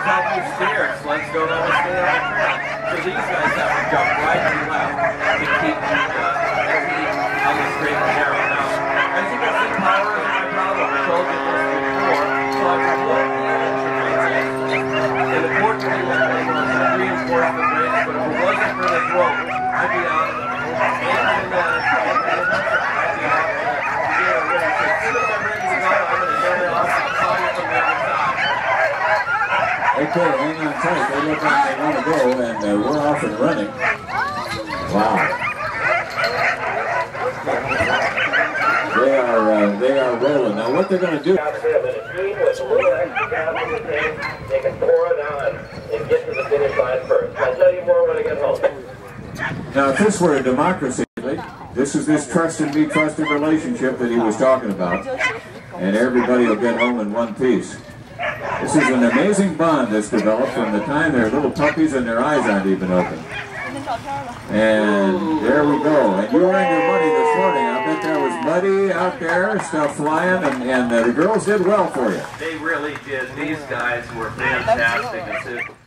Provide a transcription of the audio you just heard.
help you steer. Sleds don't always stay on the trail. So these guys have to jump right and left to keep you on the straight and narrow. Now, I think I think power is my problem. I told you this before. So I promote the engine like this. And the important thing was I reinforced the brakes, but if it wasn't for this rope, I'd be out of the engine I'd be out of the gear. As soon as I'm ready to go, I'm going to turn it off and call you from the other side. Okay, hang on tight. They look like they want to go, and we're off and running. Wow. They are rolling. Now what they're going to do... They can pour it on and get to the finish line first. I'll tell you more when I get home. Now if this were a democracy, this is this trust and be trusted relationship that he was talking about, and everybody will get home in one piece. This is an amazing bond that's developed from the time they're little puppies and their eyes aren't even open. And there we go. And you earned your money this morning. I bet there was muddy out there, stuff flying, and the girls did well for you. They really did. These guys were fantastic.